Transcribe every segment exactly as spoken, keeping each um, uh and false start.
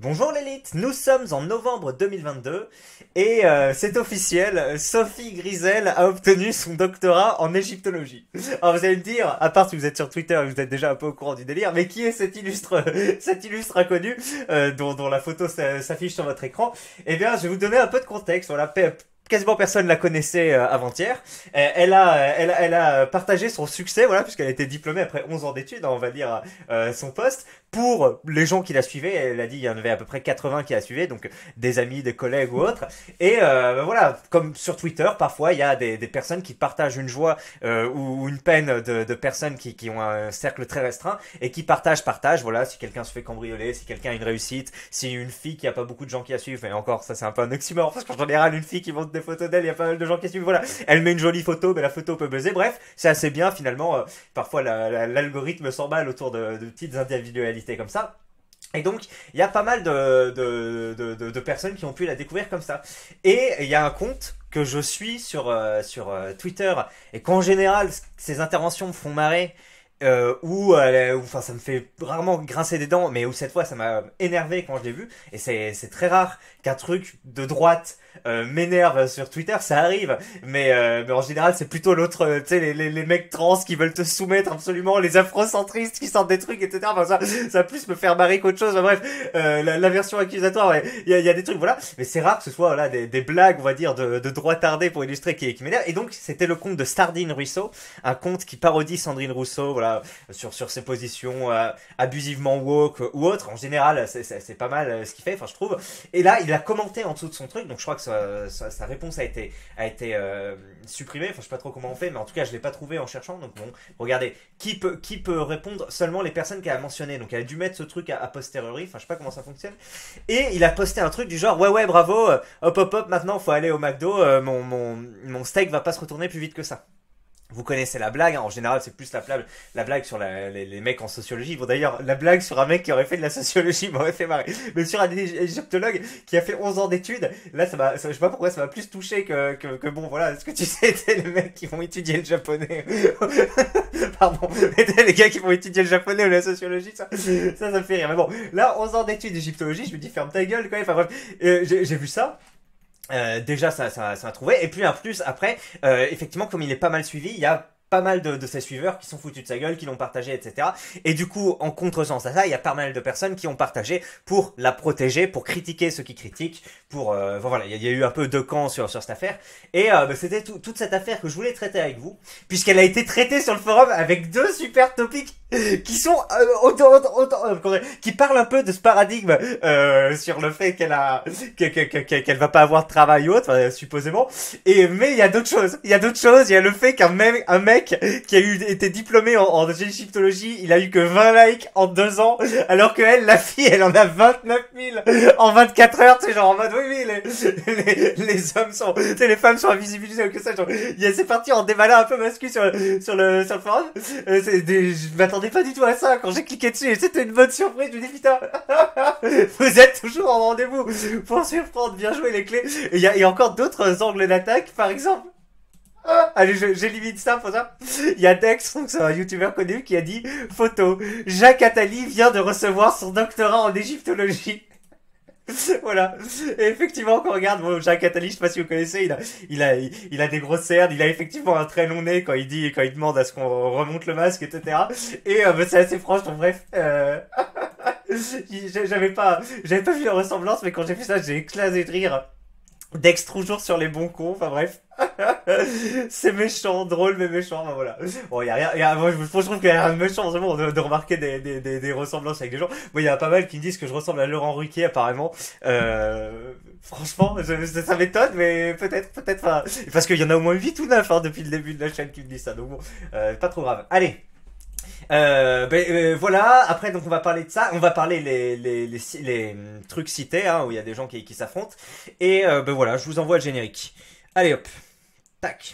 Bonjour l'élite, nous sommes en novembre deux mille vingt-deux et euh, c'est officiel, Sophie Grisel a obtenu son doctorat en égyptologie. Alors vous allez me dire, à part si vous êtes sur Twitter et vous êtes déjà un peu au courant du délire, mais qui est cet illustre, cet illustre inconnu euh, dont, dont la photo s'affiche sur votre écran? Eh bien je vais vous donner un peu de contexte, voilà. Quasiment personne la connaissait euh, avant-hier. Euh, elle a, elle, a, elle a partagé son succès, voilà, puisqu'elle a été diplômée après onze ans d'études, hein, on va dire, euh, son poste. Pour les gens qui la suivaient, elle a dit il y en avait à peu près quatre-vingts qui la suivaient, donc des amis, des collègues ou autres. Et euh, voilà, comme sur Twitter, parfois il y a des, des personnes qui partagent une joie euh, ou une peine de, de personnes qui, qui ont un cercle très restreint et qui partagent, partagent. Voilà, si quelqu'un se fait cambrioler, si quelqu'un a une réussite, si une fille qui a pas beaucoup de gens qui la suivent, et encore ça c'est un peu un oxymore parce qu'en général une fille qui monte des photos d'elle, il y a pas mal de gens qui la suivent. Voilà, elle met une jolie photo, mais la photo peut buzzer. Bref, c'est assez bien finalement. Euh, parfois l'algorithme la, la, s'emballe autour de, de petites individualités comme ça. Et donc, il y a pas mal de, de, de, de, de personnes qui ont pu la découvrir comme ça. Et il y a un compte que je suis sur, euh, sur euh, Twitter, et qu'en général, ces interventions me font marrer, euh, où, euh, enfin, ça me fait rarement grincer des dents, mais où cette fois, ça m'a énervé quand je l'ai vu. Et c'est très rare qu'un truc de droite euh, m'énerve sur Twitter, ça arrive, mais, euh, mais en général c'est plutôt l'autre, tu sais, les, les, les mecs trans qui veulent te soumettre absolument, les afrocentristes qui sortent des trucs, et cetera. Enfin, ça, ça va plus me faire marrer qu'autre chose. Enfin, bref, euh, la, la version accusatoire, il ouais, y, a, y a des trucs, voilà, mais c'est rare que ce soit voilà, des, des blagues, on va dire, de, de droitardés pour illustrer qui, qui m'énerve. Et donc c'était le compte de Sardine Rousseau, un compte qui parodie Sandrine Rousseau, voilà, sur, sur ses positions euh, abusivement woke ou autres. En général, c'est pas mal euh, ce qu'il fait, enfin je trouve. Et là, il a commenté en dessous de son truc, donc je crois que sa, sa, sa réponse a été, a été euh, supprimée. Enfin, je sais pas trop comment on fait, mais en tout cas, je l'ai pas trouvé en cherchant. Donc bon, regardez, qui peut, qui peut répondre? Seulement les personnes qu'elle a mentionnées. Donc elle a dû mettre ce truc à, à posteriori. Enfin, je sais pas comment ça fonctionne. Et il a posté un truc du genre, ouais ouais, bravo, euh, hop hop hop, maintenant faut aller au McDo. Euh, mon, mon, mon steak va pas se retourner plus vite que ça. Vous connaissez la blague, hein. En général c'est plus la blague, la blague sur la, les, les mecs en sociologie. Bon d'ailleurs, la blague sur un mec qui aurait fait de la sociologie m'aurait fait marrer. Mais sur un égyptologue qui a fait onze ans d'études, là ça m'a, je sais pas pourquoi ça m'a plus touché que, que, que bon voilà, est-ce que tu sais, t'es les mecs qui vont étudier le japonais. Pardon, t'es les gars qui vont étudier le japonais ou la sociologie, ça, ça, ça me fait rire. Mais bon, là onze ans d'études d'égyptologie, je me dis ferme ta gueule quand même, enfin bref, euh, j'ai vu ça. Euh, déjà ça ça ça m'a trouvé, et puis en plus après euh, effectivement comme il est pas mal suivi, il y a pas mal de, de ses suiveurs qui sont foutus de sa gueule, qui l'ont partagé, et cetera. Et du coup, en contresens à ça, il y a pas mal de personnes qui ont partagé pour la protéger, pour critiquer ceux qui critiquent, pour euh, voilà, il y, y a eu un peu deux camps sur sur cette affaire. Et euh, bah, c'était tout, toute cette affaire que je voulais traiter avec vous, puisqu'elle a été traitée sur le forum avec deux super topics qui sont euh, autant, autant, autant, euh, qui parlent un peu de ce paradigme euh, sur le fait qu'elle a qu'elle qu'elle qu'elle va pas avoir de travail ou autre, euh, supposément. Et mais il y a d'autres choses. Il y a d'autres choses. Il y a le fait qu'un mec, un mec qui a eu été diplômé en, en égyptologie, il a eu que vingt likes en deux ans, alors que elle, la fille, elle en a vingt-neuf mille en vingt-quatre heures. C'est genre en mode oui oui, les les, les hommes sont, tu sais, les femmes sont invisibilisées ou que ça. Genre, c'est parti en déballant un peu mascu sur sur le sur le forum. Euh, c'est des, je m'attendais pas du tout à ça quand j'ai cliqué dessus, et c'était une bonne surprise. Je me dis putain, vous êtes toujours en rendez-vous pour surprendre, bien joué les clés. Et il y a, y a encore d'autres angles d'attaque, par exemple. Ah, allez, j'élimine ça pour ça. Il y a Dex, donc c'est un youtubeur connu, qui a dit photo, Jacques Attali vient de recevoir son doctorat en égyptologie. Voilà. Et effectivement, quand on regarde, bon, Jacques Attali, je sais pas si vous connaissez, il a, il a, il a des grosses cernes, il a effectivement un très long nez quand il dit, quand il demande à ce qu'on remonte le masque, et cetera. Et euh, bah, c'est assez proche, donc bref. Euh... j'avais pas, j'avais pas vu la ressemblance, mais quand j'ai fait ça, j'ai éclaté de rire. Dex toujours sur les bons cons, enfin bref. C'est méchant, drôle mais méchant, enfin voilà. Bon, y a rien, y a, moi je, je trouve qu'il y a rien de méchant, c'est bon, de, de remarquer des, des, des, des ressemblances avec des gens. Bon, il y a pas mal qui me disent que je ressemble à Laurent Ruquier apparemment. Euh, franchement, je, ça m'étonne, mais peut-être, peut-être pas. Parce qu'il y en a au moins huit ou neuf hein, depuis le début de la chaîne qui me disent ça, donc bon, euh, pas trop grave. Allez. Euh, ben euh, voilà. Après donc on va parler de ça, on va parler les les les, les, les trucs cités hein, où il y a des gens qui qui s'affrontent, et euh, ben voilà, je vous envoie le générique. Allez hop, tac.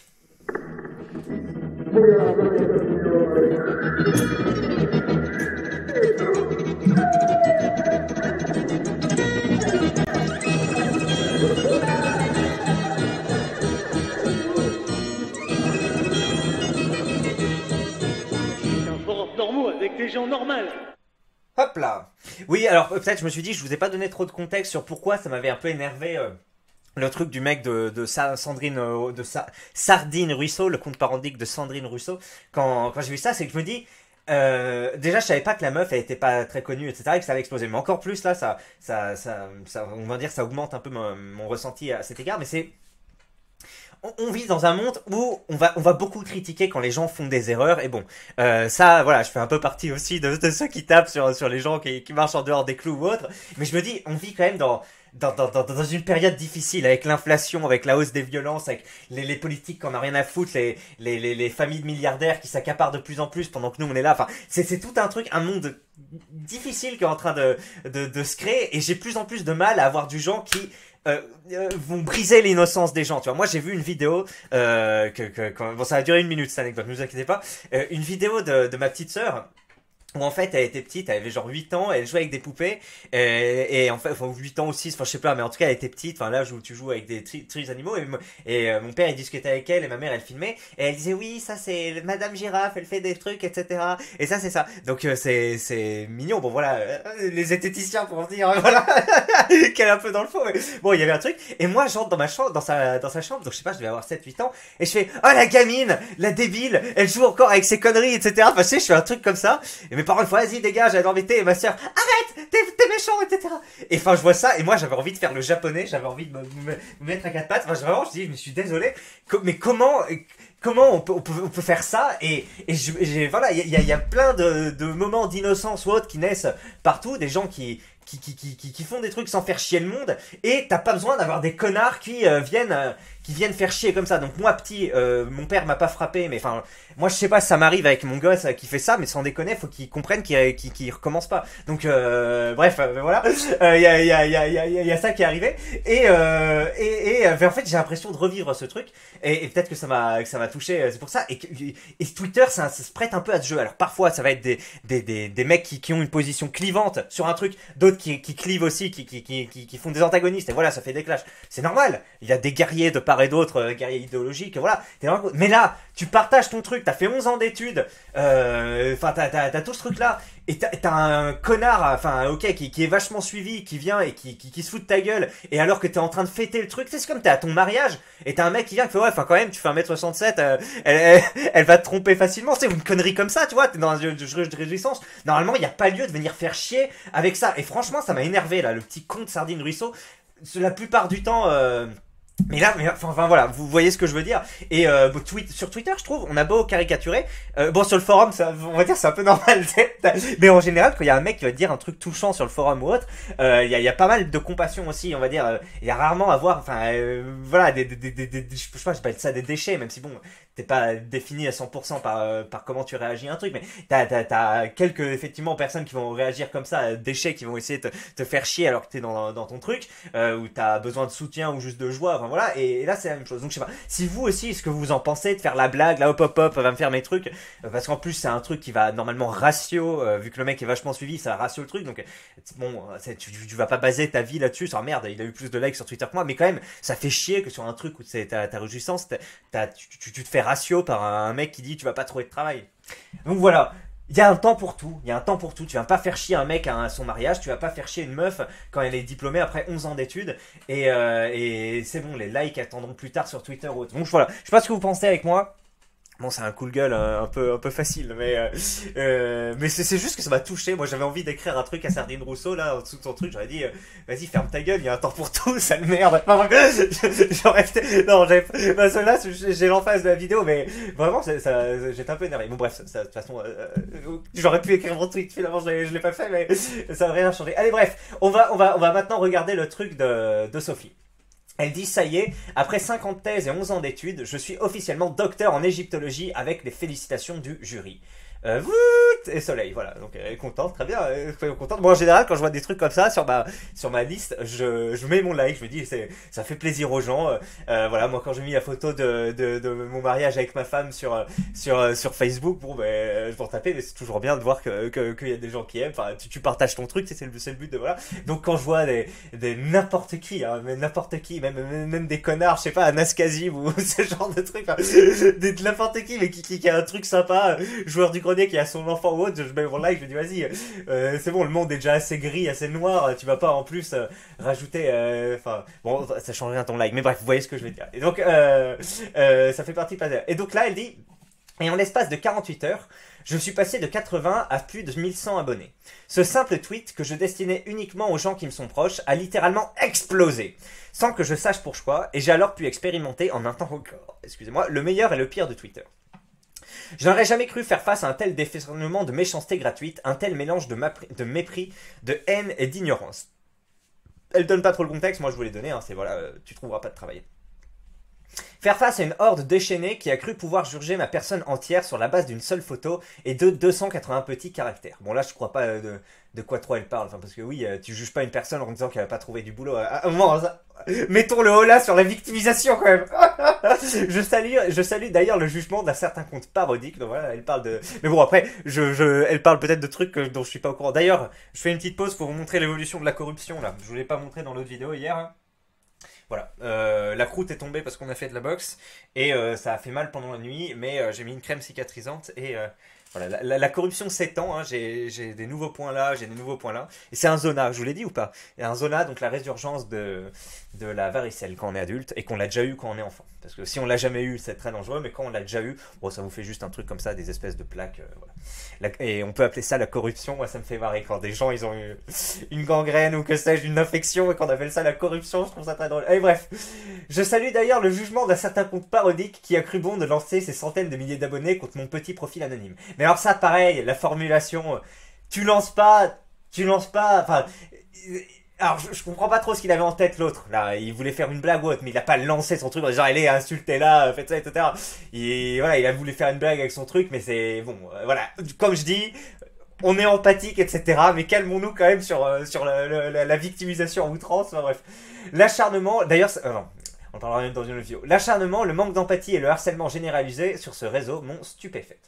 Normaux avec des gens normaux. Hop là. Oui, alors peut-être je me suis dit, je vous ai pas donné trop de contexte sur pourquoi ça m'avait un peu énervé. Euh, le truc du mec de, de Sa- Sandrine, euh, de Sa- Sardine Russo, le compte parodique de Sandrine Russo, quand, quand j'ai vu ça, c'est que je me dis, euh, déjà, je savais pas que la meuf, elle était pas très connue, et cetera, et que ça allait exploser. Mais encore plus, là, ça, ça, ça, ça on va dire, ça augmente un peu mon, mon ressenti à cet égard. Mais c'est, on, on vit dans un monde où on va, on va beaucoup critiquer quand les gens font des erreurs. Et bon, euh, ça, voilà, je fais un peu partie aussi de, de ceux qui tapent sur, sur les gens qui, qui marchent en dehors des clous ou autres. Mais je me dis, on vit quand même dans, dans, dans, dans, dans une période difficile, avec l'inflation, avec la hausse des violences, avec les, les politiques qu'on a rien à foutre, les, les, les, les familles de milliardaires qui s'accaparent de plus en plus pendant que nous on est là. Enfin, c'est, c'est tout un truc, un monde difficile qui est en train de, de, de se créer. Et j'ai plus en plus de mal à avoir du gens qui euh, euh, vont briser l'innocence des gens. Tu vois, moi j'ai vu une vidéo euh, que, que, que- bon, ça a duré une minute cette anecdote, ne vous inquiétez pas. Euh, une vidéo de, de ma petite sœur où en fait elle était petite, elle avait genre huit ans, elle jouait avec des poupées, et, et en fait, enfin huit ans ou six, enfin je sais pas, mais en tout cas elle était petite, enfin là où tu joues avec des tri- tris animaux, et, m- et euh, mon père il discutait avec elle, et ma mère elle filmait, et elle disait oui, ça c'est Madame Girafe, elle fait des trucs, et cetera. Et ça c'est ça, donc euh, c'est c'est mignon, bon voilà, euh, les zététiciens pour en dire, voilà, qu'elle est un peu dans le faux, mais bon il y avait un truc, et moi j'entre dans ma chambre, dans sa, dans sa chambre, donc je sais pas, je devais avoir sept huit ans, et je fais, oh la gamine, la débile, elle joue encore avec ses conneries, et cetera. Enfin tu sais, je fais un truc comme ça, et mes parents, une fois, vas-y, dégage, elle embêté. Et ma soeur, arrête, t'es, t'es méchant, et cetera. Et enfin, je vois ça, et moi, j'avais envie de faire le japonais, j'avais envie de me, me- me mettre à quatre pattes. Enfin, vraiment, je dis, je me suis désolé. Co- mais comment, comment on peut, on peut, on peut faire ça? Et, et je- j'ai, voilà, il y a, il y a plein de, de moments d'innocence ou autres qui naissent partout, des gens qui, qui, qui, qui, qui, qui font des trucs sans faire chier le monde, et t'as pas besoin d'avoir des connards qui euh, viennent, euh, qui viennent faire chier comme ça. Donc moi, petit, euh, mon père m'a pas frappé, mais enfin, moi je sais pas si ça m'arrive avec mon gosse euh, qui fait ça, mais sans déconner, faut qu'il comprenne qu'il, qu'il, qu'il recommence pas. Donc euh, bref, euh, voilà, il euh, y, a, y, a, y, a, y, a, y a ça qui est arrivé, et, euh, et, et euh, en fait j'ai l'impression de revivre ce truc, et, et peut-être que ça m'a, que ça m'a touché, euh, c'est pour ça. Et, que- et Twitter, ça, ça se prête un peu à ce jeu. Alors parfois, ça va être des, des, des, des mecs qui, qui ont une position clivante sur un truc, d'autres qui, qui clivent aussi, qui, qui, qui, qui, qui font des antagonistes, et voilà, ça fait des clashs. C'est normal. Il y a des guerriers de part et d'autre, euh, guerriers idéologiques, voilà. T'es vraiment- Mais là, tu partages ton truc, t'as fait onze ans d'études, euh, enfin, t'as, t'as, t'as tout ce truc-là, et t'as, t'as un connard, enfin, ok, qui, qui est vachement suivi, qui vient et qui, qui, qui se fout de ta gueule, et alors que t'es en train de fêter le truc, c'est comme t'es à ton mariage, et t'as un mec qui vient qui fait, ouais, enfin, quand même, tu fais un mètre soixante-sept, euh, elle, elle, elle va te tromper facilement, c'est une connerie comme ça, tu vois, t'es dans un jeu de jeu de réjouissance. Normalement, il n'y a pas lieu de venir faire chier avec ça, et franchement, ça m'a énervé, là, le petit con de Sardine Ruisseau, la plupart du temps, euh, mais là, mais, enfin, enfin, voilà, vous voyez ce que je veux dire. Et euh, bon, tweet, sur Twitter, je trouve, on a beau caricaturer. Euh, bon, sur le forum, ça, on va dire, c'est un peu normal. Mais en général, quand il y a un mec qui va dire un truc touchant sur le forum ou autre, euh, il y, a, il y a pas mal de compassion aussi, on va dire. Euh, Il y a rarement à voir, enfin, euh, voilà, des, des, des, des, des- je sais pas, j'appelle ça des déchets, même si bon, t'es pas défini à cent pour cent par, euh, par comment tu réagis à un truc, mais t'as, t'as, t'as quelques, effectivement, personnes qui vont réagir comme ça, euh, déchets qui vont essayer de te, te faire chier alors que t'es dans, dans ton truc, euh, où t'as besoin de soutien ou juste de joie, enfin voilà, et, et là c'est la même chose. Donc je sais pas, si vous aussi, ce que vous en pensez de faire la blague, là hop hop hop, va me faire mes trucs, euh, parce qu'en plus c'est un truc qui va normalement ratio, euh, vu que le mec est vachement suivi, ça ratio le truc, donc euh, bon, c'est- tu, tu vas pas baser ta vie là-dessus, sur merde, il a eu plus de likes sur Twitter que moi, mais quand même, ça fait chier que sur un truc où c'est ta, ta réjouissance, t'as- t'as- tu, tu, tu te fais ratio par un mec qui dit tu vas pas trouver de travail. Donc voilà, il y a un temps pour tout, il y a un temps pour tout. Tu vas pas faire chier un mec à son mariage, tu vas pas faire chier une meuf quand elle est diplômée après onze ans d'études, et, euh, et c'est bon, les likes attendront plus tard sur Twitter ou autre. Donc voilà, je sais pas ce que vous pensez avec moi. Bon, c'est un cool gueule euh, un peu un peu facile, mais euh, euh, mais c'est c'est juste que ça m'a touché. Moi, j'avais envie d'écrire un truc à Sardine Rousseau là en dessous de son truc. J'aurais dit, euh, vas-y, ferme ta gueule, il y a un temps pour tout, sale merde. Enfin, bref, j'aurais été- non, j'avais bah, celle-là, j'ai j'ai l'emphase de la vidéo, mais vraiment, ça, ça- j'étais un peu énervé. Bon, bref, ça, ça, de toute façon, euh, euh, j'aurais pu écrire mon tweet. Finalement, je l'ai je l'ai pas fait, mais ça n'a rien changé. Allez, bref, on va on va on va maintenant regarder le truc de de Sophie. Elle dit, ça y est, après cinquante thèses et onze ans d'études, je suis officiellement docteur en égyptologie avec les félicitations du jury. Euh, wout et soleil, voilà. Donc elle est contente, très bien, elle est contente. Moi en général, quand je vois des trucs comme ça sur ma sur ma liste, je, je mets mon like. Je me dis, c'est ça fait plaisir aux gens. Euh, euh, voilà, moi quand j'ai mis la photo de, de, de mon mariage avec ma femme sur euh, sur euh, sur Facebook, bon ben je vais en taper, mais c'est toujours bien de voir que que qu'il y a des gens qui aiment. Enfin, tu, tu partages ton truc, c'est le c'est le but de voilà. Donc quand je vois des des n'importe qui, hein, mais n'importe qui, même même, même des connards, je sais pas, un Askazib ou ce genre de trucs, enfin, des- de n'importe qui, mais qui, qui qui a un truc sympa, joueur du grenier qui a son enfant ou autre, je mets mon like, je me dis vas-y, euh, c'est bon, le monde est déjà assez gris, assez noir, tu vas pas en plus euh, rajouter, enfin, euh, bon, ça change rien ton like, mais bref, vous voyez ce que je veux dire. Et donc, euh, euh, ça fait partie de plaisir. Et donc là, elle dit, et en l'espace de quarante-huit heures, je suis passé de quatre-vingts à plus de mille cent abonnés. Ce simple tweet, que je destinais uniquement aux gens qui me sont proches, a littéralement explosé, sans que je sache pourquoi, et j'ai alors pu expérimenter en un temps record, excusez-moi, le meilleur et le pire de Twitter. Je n'aurais jamais cru faire face à un tel déferlement de méchanceté gratuite, un tel mélange de, de mépris, de haine et d'ignorance. Elle donne pas trop le contexte, moi je vous l'ai donné, hein, c'est voilà, euh, tu trouveras pas de travail. Faire face à une horde déchaînée qui a cru pouvoir juger ma personne entière sur la base d'une seule photo et de deux cent quatre-vingts petits caractères. Bon là je crois pas de, de quoi trop elle parle, enfin, parce que oui, tu juges pas une personne en disant qu'elle a pas trouvé du boulot. À un moment, ça... mettons le holà sur la victimisation quand même. je salue, je salue d'ailleurs le jugement d'un certain compte parodique, donc voilà, elle parle de... Mais bon après, je, je, elle parle peut-être de trucs dont je suis pas au courant. D'ailleurs, je fais une petite pause pour vous montrer l'évolution de la corruption là. Je vous l'ai pas montré dans l'autre vidéo hier, hein. Voilà, euh, la croûte est tombée parce qu'on a fait de la boxe et euh, ça a fait mal pendant la nuit, mais euh, j'ai mis une crème cicatrisante et euh, voilà, la, la, la corruption s'étend, hein, j'ai des nouveaux points là, j'ai des nouveaux points là, et c'est un zona, je vous l'ai dit ou pas? Et un zona, donc la résurgence de, de la varicelle quand on est adulte et qu'on l'a déjà eu quand on est enfant. Parce que si on l'a jamais eu, c'est très dangereux, mais quand on l'a déjà eu, bon, ça vous fait juste un truc comme ça, des espèces de plaques, euh, voilà. La, et on peut appeler ça la corruption. Moi, ça me fait marrer quand des gens ils ont eu une gangrène ou que sais-je, une infection et qu'on appelle ça la corruption. Je trouve ça très drôle. Et bref, je salue d'ailleurs le jugement d'un certain compte parodique qui a cru bon de lancer ses centaines de milliers d'abonnés contre mon petit profil anonyme. Mais alors ça, pareil, la formulation, tu lances pas, tu lances pas, enfin. Alors, je, je comprends pas trop ce qu'il avait en tête, l'autre. Là, il voulait faire une blague ou autre, mais il a pas lancé son truc en disant, allez, insultez-la, faites ça, et cetera. Et voilà, il a voulu faire une blague avec son truc, mais c'est, bon, euh, voilà. Comme je dis, on est empathique, et cetera. Mais calmons-nous quand même sur, euh, sur la, la, la victimisation en outrance. Enfin, bref. L'acharnement, d'ailleurs, euh, non, on parlera même dans une autre vidéo. L'acharnement, le manque d'empathie et le harcèlement généralisé sur ce réseau m'ont stupéfaite.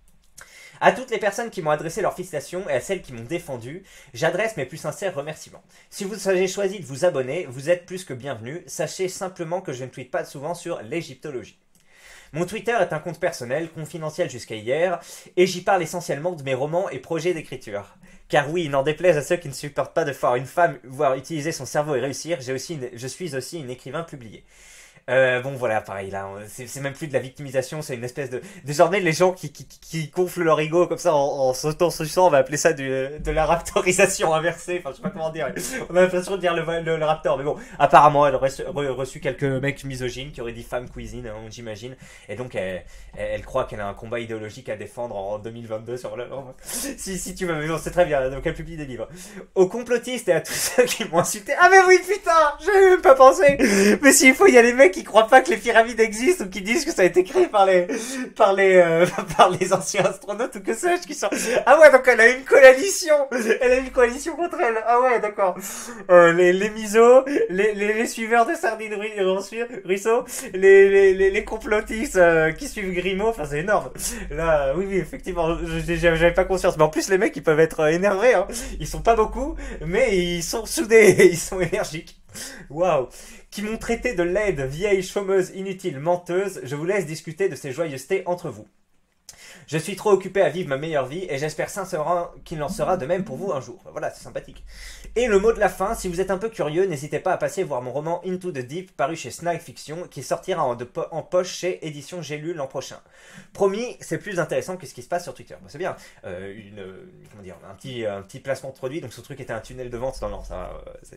À toutes les personnes qui m'ont adressé leurs félicitations et à celles qui m'ont défendu, j'adresse mes plus sincères remerciements. Si vous avez choisi de vous abonner, vous êtes plus que bienvenus. Sachez simplement que je ne tweete pas souvent sur l'égyptologie. Mon Twitter est un compte personnel, confidentiel jusqu'à hier, et j'y parle essentiellement de mes romans et projets d'écriture. Car oui, n'en déplaise à ceux qui ne supportent pas de voir une femme voir utiliser son cerveau et réussir, j'ai aussi une, je suis aussi une écrivain publié. Euh, bon voilà, pareil là, c'est même plus de la victimisation, c'est une espèce de... Désormais les gens qui, qui, qui gonflent leur ego comme ça en, en sautant sur sang, on va appeler ça du, de la raptorisation inversée, enfin je sais pas comment dire, on a l'impression de dire le, le, le raptor, mais bon, apparemment elle aurait reçu, reçu quelques mecs misogynes qui auraient dit femme cuisine, hein, j'imagine, et donc elle, elle, elle croit qu'elle a un combat idéologique à défendre en deux mille vingt-deux sur le... Si, si tu veux, mais bon c'est très bien, donc elle publie des livres. Aux complotistes et à tous ceux qui m'ont insulté, ah mais oui putain, j'avais même pas pensé, mais s'il faut, il y a les mecs qui croient pas que les pyramides existent ou qui disent que ça a été créé par les par les euh, par les anciens astronautes ou que sais-je qui sont... Ah ouais, donc elle a une coalition, elle a une coalition contre elle. Ah ouais, d'accord. Euh, les les misos, les, les les suiveurs de Sardine Ruisseau, les les les, les complotistes euh, qui suivent Grimaud, enfin c'est énorme. Là, oui oui, effectivement, j'avais pas conscience. Mais en plus les mecs ils peuvent être énervés, hein. Ils sont pas beaucoup, mais ils sont soudés, ils sont énergiques. Waouh. Qui m'ont traité de laide, vieille, chômeuse, inutile, menteuse, je vous laisse discuter de ces joyeusetés entre vous. Je suis trop occupé à vivre ma meilleure vie et j'espère sincèrement qu'il en sera de même pour vous un jour. Voilà, c'est sympathique. Et le mot de la fin, si vous êtes un peu curieux, n'hésitez pas à passer voir mon roman Into the Deep, paru chez Snag Fiction, qui sortira en, de, en poche chez Édition J'ai lu l'an prochain. Promis, c'est plus intéressant que ce qui se passe sur Twitter. Bon, c'est bien, euh, une, comment dire, un petit, un petit placement de produit, donc ce truc était un tunnel de vente. Non, non, ça,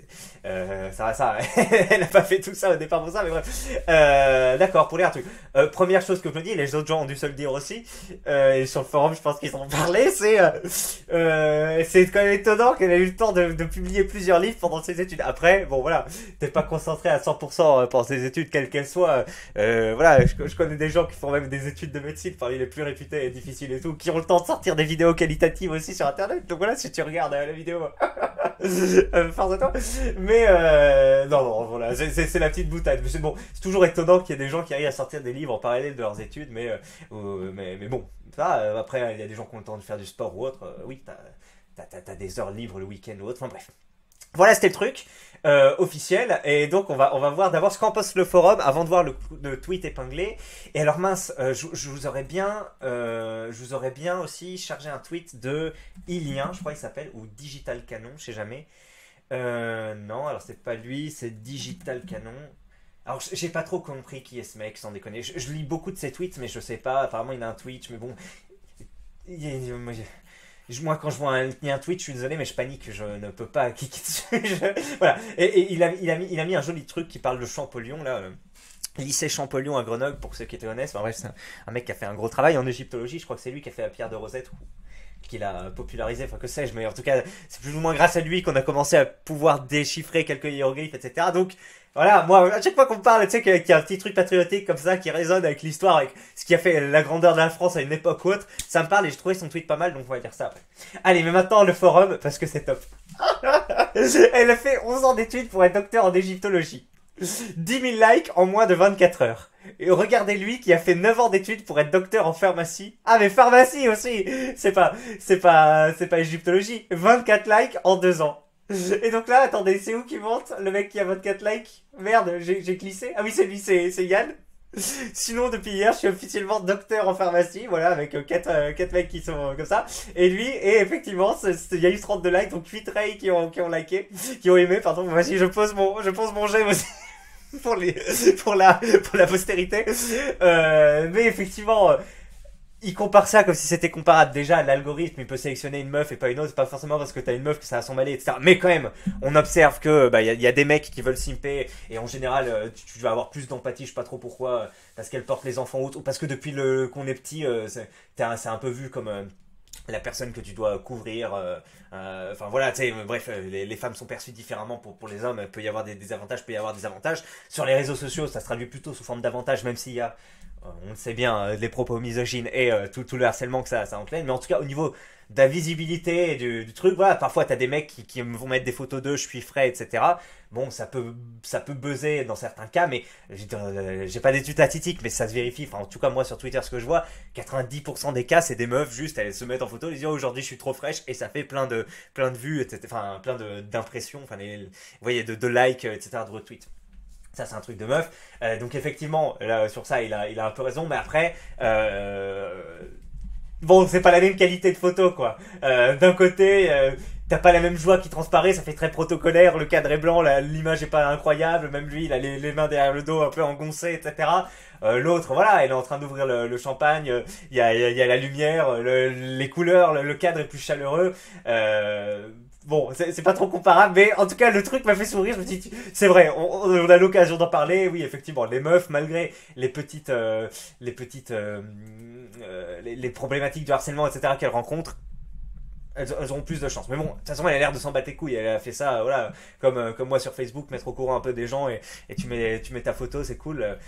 euh, ça, ça, elle n'a pas fait tout ça au départ pour ça, mais bref. Euh, D'accord, pour lire un truc. Euh, première chose que je me dis, les autres gens ont dû se le dire aussi. Euh, et sur le forum, je pense qu'ils en ont parlé, c'est euh, euh, c'est quand même étonnant qu'elle ait eu le temps de, de publier plusieurs livres pendant ses études. Après, bon voilà, t'es pas concentré à cent pour cent pendant ses études, quelles qu'elles soient. Euh, voilà, je, je connais des gens qui font même des études de médecine, parmi les plus réputés et difficiles et tout, qui ont le temps de sortir des vidéos qualitatives aussi sur internet. Donc voilà, si tu regardes euh, la vidéo, euh, force à toi. Mais euh, non, non, voilà, c'est la petite boutade. Mais c'est bon, c'est toujours étonnant qu'il y ait des gens qui arrivent à sortir des livres en parallèle de leurs études, mais euh, mais, mais bon. Ça, euh, après, il y a des gens qui ont le temps de faire du sport ou autre. Euh, oui, t'as t'as, t'as des heures libres le week-end ou autre. Enfin bref. Voilà, c'était le truc. euh, officiel. Et donc, on va, on va voir d'abord ce qu'en poste le forum avant de voir le, le tweet épinglé. Et alors, mince, euh, je, je vous aurais bien, euh, je vous aurais bien aussi chargé un tweet de Ilien, je crois qu'il s'appelle, ou Digital Canon, je sais jamais. Euh, non, alors c'est pas lui, c'est Digital Canon. Alors, j'ai pas trop compris qui est ce mec, sans déconner. Je, je lis beaucoup de ses tweets, mais je sais pas. Apparemment, il a un Twitch, mais bon. Il, il, il, moi, quand je vois un, un tweet, je suis désolé, mais je panique. Je ne peux pas cliquer dessus. Je, voilà. Et, et il, a, il, a mis, il a mis un joli truc qui parle de Champollion, là. Euh, lycée Champollion à Grenoble, pour ceux qui étaient honnêtes. Enfin, bref, c'est un, un mec qui a fait un gros travail en égyptologie. Je crois que c'est lui qui a fait la pierre de Rosette. Ou, qu'il a popularisé, enfin que sais-je, mais en tout cas, c'est plus ou moins grâce à lui qu'on a commencé à pouvoir déchiffrer quelques hiéroglyphes, et cetera. Donc, voilà, moi, à chaque fois qu'on parle, tu sais, qu'il y a un petit truc patriotique comme ça qui résonne avec l'histoire, avec ce qui a fait la grandeur de la France à une époque ou autre, ça me parle et je trouvais son tweet pas mal, donc on va dire ça après. Allez, mais maintenant, le forum, parce que c'est top. Elle a fait onze ans d'études pour être docteur en égyptologie. dix mille likes en moins de vingt-quatre heures. Et regardez lui qui a fait neuf ans d'études pour être docteur en pharmacie. Ah mais pharmacie aussi. C'est pas c'est pas c'est pas égyptologie. vingt-quatre likes en deux ans. Et donc là, attendez, c'est où qui monte le mec qui a vingt-quatre likes? Merde, j'ai j'ai glissé. Ah oui, c'est lui, c'est c'est Yann. Sinon, depuis hier, je suis officiellement docteur en pharmacie, voilà, avec euh, quatre, euh, quatre mecs qui sont euh, comme ça. Et lui, et effectivement, il y a eu trente-deux likes, donc huit rays qui ont, qui ont liké, qui ont aimé, pardon. Voici, je pose mon, je pose mon j'aime aussi. pour les pour la pour la postérité, euh, mais effectivement, euh, il compare ça comme si c'était comparable. Déjà, l'algorithme il peut sélectionner une meuf et pas une autre, c'est pas forcément parce que t'as une meuf que ça va s'emballer, etc. Mais quand même, on observe que bah il y, y a des mecs qui veulent simper et en général euh, tu, tu vas avoir plus d'empathie, je sais pas trop pourquoi, euh, parce qu'elle porte les enfants ou parce que depuis le qu'on est petit, euh, c'est un, c'est un peu vu comme euh, la personne que tu dois couvrir, euh, euh, enfin voilà, tu sais, bref, les, les femmes sont perçues différemment pour, pour les hommes, il peut y avoir des, des avantages, il peut y avoir des avantages. Sur les réseaux sociaux, ça se traduit plutôt sous forme d'avantages, même s'il y a, euh, on le sait bien, les propos misogynes et euh, tout, tout le harcèlement que ça, ça entraîne, mais en tout cas, au niveau de la visibilité du, du truc, voilà, parfois t'as des mecs qui, qui vont mettre des photos d'eux, je suis frais, et cetera. Bon, ça peut, ça peut buzzer dans certains cas, mais j'ai pas d'études statistiques, mais ça se vérifie. Enfin, en tout cas, moi sur Twitter, ce que je vois, quatre-vingt-dix pour cent des cas, c'est des meufs juste, elles se mettent en photo, elles disent oh, aujourd'hui je suis trop fraîche, et ça fait plein de, plein de vues, et cetera. Enfin, plein d'impressions, enfin, les, vous voyez, de, de likes, et cetera, de retweets. Ça, c'est un truc de meuf. Euh, donc, effectivement, là, sur ça, il a, il a un peu raison, mais après, euh, bon, c'est pas la même qualité de photo, quoi. Euh, D'un côté, euh, t'as pas la même joie qui transparaît, ça fait très protocolaire, le cadre est blanc, l'image est pas incroyable, même lui, il a les, les mains derrière le dos un peu engoncées, et cetera. Euh, L'autre, voilà, elle est en train d'ouvrir le, le champagne, il y a, il y a la lumière, le, les couleurs, le, le cadre est plus chaleureux. Euh, Bon, c'est pas trop comparable, mais en tout cas, le truc m'a fait sourire. Je me dis, c'est vrai, on, on a l'occasion d'en parler. Oui, effectivement, les meufs, malgré les petites, euh, les petites, euh, euh, les, les problématiques de harcèlement, et cetera qu'elles rencontrent, elles, elles auront plus de chance. Mais bon, de toute façon, elle a l'air de s'en battre les couilles. Elle a fait ça, voilà, comme, euh, comme moi sur Facebook, mettre au courant un peu des gens et, et tu mets, tu mets ta photo, c'est cool. Euh,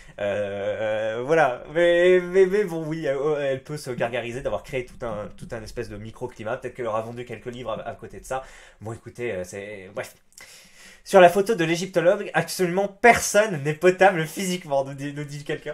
euh, voilà. Mais, mais, mais bon, oui, elle peut se gargariser d'avoir créé tout un, tout un espèce de microclimat. Peut-être qu'elle aura vendu quelques livres à, à côté de ça. Bon, écoutez, c'est, bref. Sur la photo de l'égyptologue, absolument personne n'est potable physiquement, nous dit, nous dit quelqu'un.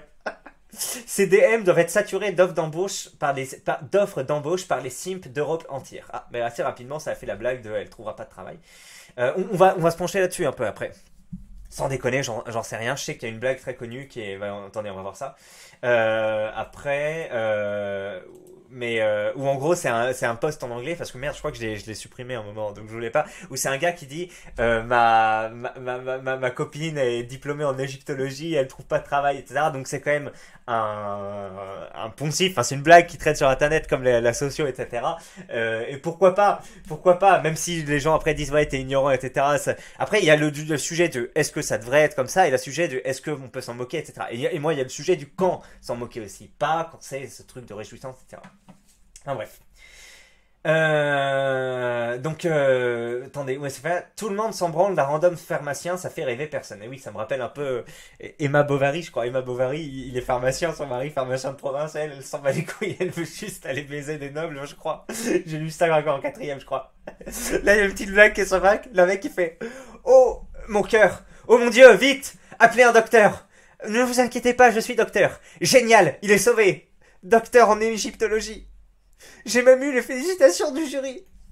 Ces D M doivent être saturés d'offres d'embauche par les par, d'offres d'embauche par les simps d'Europe entière. Ah, mais assez rapidement, ça a fait la blague de elle trouvera pas de travail. Euh, on, on va on va se pencher là-dessus un peu après. Sans déconner, j'en sais rien. Je sais qu'il y a une blague très connue qui est. Bah, attendez, on va voir ça. Euh, après, euh, mais euh, où en gros c'est un c'est un post en anglais parce que merde, je crois que je l'ai supprimé un moment, donc je voulais pas. Où c'est un gars qui dit euh, ma, ma, ma ma ma copine est diplômée en égyptologie, elle trouve pas de travail, et cetera. Donc c'est quand même un un poncif. Enfin, c'est une blague qui traîne sur internet comme la, la socio, et cetera. Euh, et pourquoi pas, pourquoi pas, même si les gens après disent ouais t'es ignorant, et cetera. Ça... Après il y a le, le sujet de est-ce que ça devrait être comme ça et le sujet de est-ce que on peut s'en moquer, et cetera. Et, et moi il y a le sujet du quand s'en moquer aussi, pas quand c'est ce truc de réjouissance, et cetera. Enfin bref. Euh, donc, euh, attendez, ouais, c'est fait. Tout le monde s'en branle d'un random pharmacien, ça fait rêver personne. Et oui, ça me rappelle un peu euh, Emma Bovary, je crois. Emma Bovary, il est pharmacien, son mari, pharmacien de province, elle, elle s'en bat les couilles, elle veut juste aller baiser des nobles, je crois. J'ai lu ça encore en quatrième, je crois. Là, il y a une petite blague qui est sur Mac, le mec qui fait oh, mon cœur, oh mon dieu, vite, appelez un docteur. Ne vous inquiétez pas, je suis docteur. Génial, il est sauvé. Docteur en égyptologie. J'ai même eu les félicitations du jury.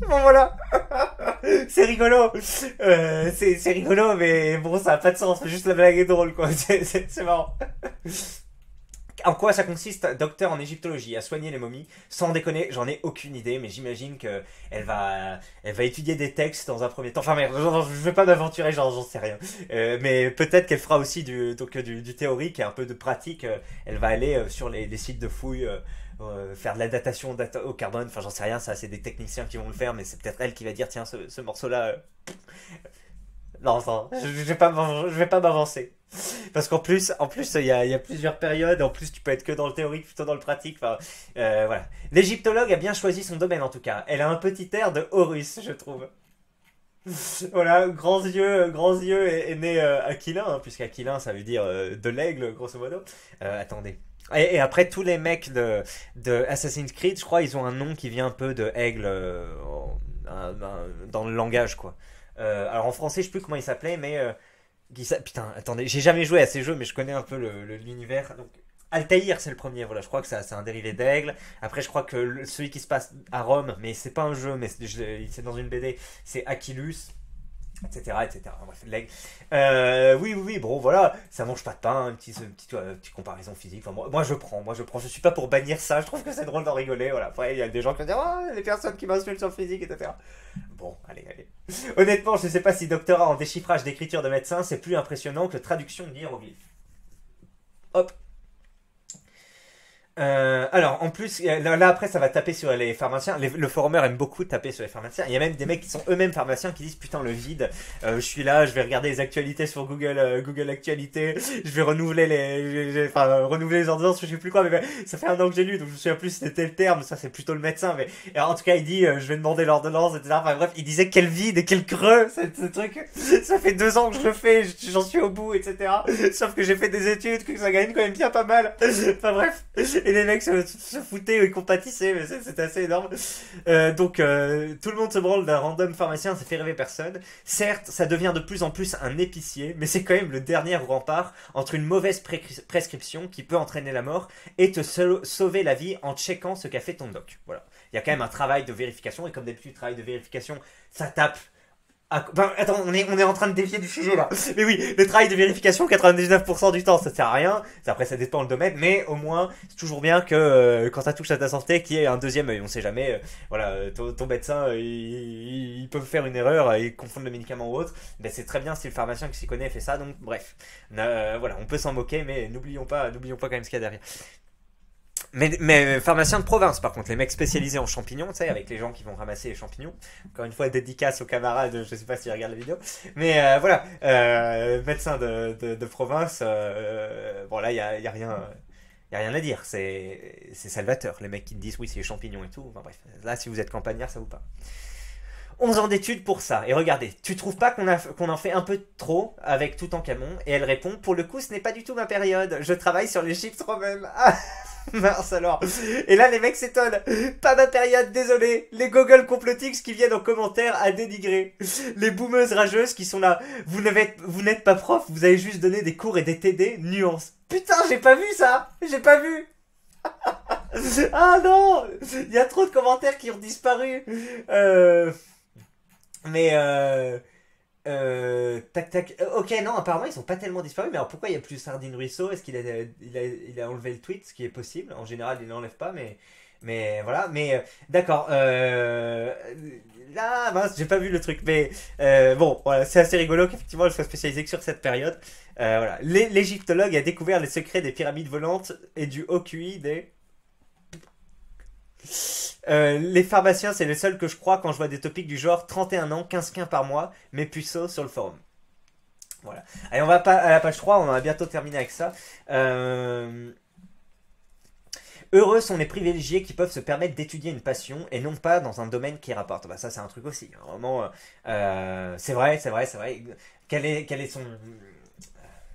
Bon voilà. C'est rigolo. Euh, c'est c'est rigolo, mais bon, ça a pas de sens. Juste la blague est drôle, quoi. C'est c'est- c'est marrant. En quoi ça consiste, docteur en égyptologie, à soigner les momies? Sans déconner, j'en ai aucune idée, mais j'imagine que elle va, elle va étudier des textes dans un premier temps. Enfin merde, je vais pas m'aventurer, j'en j'en sais rien. Euh, mais peut-être qu'elle fera aussi du, donc, du, du théorique et un peu de pratique. Euh, Elle va aller euh, sur les, les sites de fouilles, euh, euh, faire de la datation data- au carbone. Enfin, j'en sais rien, ça c'est des techniciens qui vont le faire, mais c'est peut-être elle qui va dire tiens, ce, ce morceau-là. euh, Non, non, je, je vais pas, m'avan- je vais pas m'avancer. Parce qu'en plus, en plus, il y a, il y a plusieurs périodes. En plus, tu peux être que dans le théorique, plutôt dans le pratique. Enfin, euh, voilà. L'égyptologue a bien choisi son domaine en tout cas. Elle a un petit air de Horus, je trouve. Voilà, grands yeux, grands yeux est, est né euh, Aquilin, hein, puisqu'Aquilin ça veut dire euh, de l'aigle, grosso modo. Euh, attendez. Et, et après, tous les mecs de, de Assassin's Creed, je crois, ils ont un nom qui vient un peu de aigle euh, en- un- un- dans le langage, quoi. Euh, alors en français, je sais plus comment il s'appelait, mais euh, qui s'a- putain, attendez, j'ai jamais joué à ces jeux, mais je connais un peu le- le- l'univers. Donc, Altaïr, c'est le premier. Voilà, je crois que ça- c'est un dérivé d'aigle. Après, je crois que le- celui qui se passe à Rome, mais c'est pas un jeu, mais c'est je- c'est dans une B D, c'est Aquilus, et cetera, et cetera. Bref, l'aigle. Euh, oui, oui, oui, bon, voilà, ça mange pas de pain, une petite, une petite, euh, petite comparaison physique. Enfin, moi, moi, je prends, moi, je prends. Je suis pas pour bannir ça. Je trouve que c'est drôle d'en rigoler. Voilà. Après, il y a des gens qui vont dire, ah, les personnes qui m'insultent sur le physique, et cetera. Bon, allez, allez. Honnêtement, je ne sais pas si doctorat en déchiffrage d'écriture de médecin, c'est plus impressionnant que traduction de hiéroglyphes. Hop. Euh, alors, en plus, là, là, après, ça va taper sur les pharmaciens. Les- le forumeur aime beaucoup taper sur les pharmaciens. Il y a même des mecs qui sont eux-mêmes pharmaciens qui disent putain, le vide. Euh, je suis là, je vais regarder les actualités sur Google, euh, Google Actualités. Je vais renouveler les, j'ai- j'ai- enfin, euh, renouveler les ordonnances, je sais plus quoi. Mais, mais ça fait un an que j'ai lu, donc je me souviens plus si c'était le terme. Ça, c'est plutôt le médecin. Mais et en tout cas, il dit, euh, je vais demander l'ordonnance, et cetera. Enfin bref, il disait quel vide et quel creux, ce, ce truc. Ça fait deux ans que je le fais, j'en suis au bout, et cetera. Sauf que j'ai fait des études, que ça gagne quand même bien pas mal. Enfin bref. Et les mecs se, se foutaient et compatissaient, mais c'est- c'était assez énorme. Euh, donc euh, tout le monde se branle d'un random pharmacien, ça fait rêver personne. Certes, ça devient de plus en plus un épicier, mais c'est quand même le dernier rempart entre une mauvaise pré- prescription qui peut entraîner la mort et te sau- sauver la vie en checkant ce qu'a fait ton doc. Voilà. Il y a quand même un travail de vérification, et comme d'habitude, travail de vérification, ça tape. Ah, ben, attends, on est, on est en train de dévier du sujet là. Mais oui, le travail de vérification, quatre-vingt-dix-neuf pour cent du temps, ça sert à rien. Après, ça dépend le domaine, mais au moins, c'est toujours bien que euh, quand ça touche à ta santé, qu'il y ait un deuxième œil. On sait jamais, euh, voilà, euh, ton, ton médecin, euh, il, il peut faire une erreur et confondre le médicament ou autre. Ben, c'est très bien si le pharmacien qui s'y connaît fait ça, donc bref. Euh, voilà, on peut s'en moquer, mais n'oublions pas, n'oublions pas quand même ce qu'il y a derrière. Mais, mais pharmaciens de province, par contre, les mecs spécialisés en champignons, tu sais, avec les gens qui vont ramasser les champignons. Encore une fois, dédicace aux camarades, je sais pas s'ils regardent la vidéo. Mais euh, voilà, euh, médecin de, de, de province, euh, bon là, il y a, y a rien... Y a rien à dire, c'est c'est salvateur. Les mecs qui te disent oui, c'est les champignons et tout. Enfin bref, là, si vous êtes campagnard, ça vous parle. onze ans d'études pour ça. Et regardez, tu trouves pas qu'on a, qu'on en fait un peu trop avec Toutankhamon? Et elle répond, pour le coup, ce n'est pas du tout ma période. Je travaille sur l'Égypte romaine. Ah, mince alors. Et là, les mecs s'étonnent. Pas ma période, désolé. Les Google complotiques qui viennent en commentaire à dénigrer. Les boomeuses rageuses qui sont là. Vous n'êtes, vous n'êtes pas prof, vous avez juste donné des cours et des T D. Nuance. Putain, j'ai pas vu ça. J'ai pas vu. Ah non. Il y a trop de commentaires qui ont disparu. Euh... Mais euh, euh, tac tac. Euh, Ok, non, apparemment ils sont pas tellement disparus. Mais alors pourquoi il y a plus Sardine Ruisseau? Est-ce qu'il a, il a, il a enlevé le tweet, ce qui est possible? En général, il l'enlève pas, mais mais voilà. Mais euh, d'accord. Euh, là, mince, j'ai pas vu le truc. Mais euh, bon, voilà, c'est assez rigolo qu'effectivement je sois spécialisé que sur cette période. Euh, voilà, L'é- l'égyptologue a découvert les secrets des pyramides volantes et du haut Q I des Euh, les pharmaciens, c'est les seuls que je crois quand je vois des topics du genre trente et un ans, quinze quins par mois, mais puceaux sur le forum. Voilà. Allez, on va pas à la page trois, on va bientôt terminer avec ça. Euh, Heureux sont les privilégiés qui peuvent se permettre d'étudier une passion et non pas dans un domaine qui rapporte. Bah, ça, c'est un truc aussi. Hein. Vraiment, euh, c'est vrai, c'est vrai, c'est vrai. Quel est, quel est son.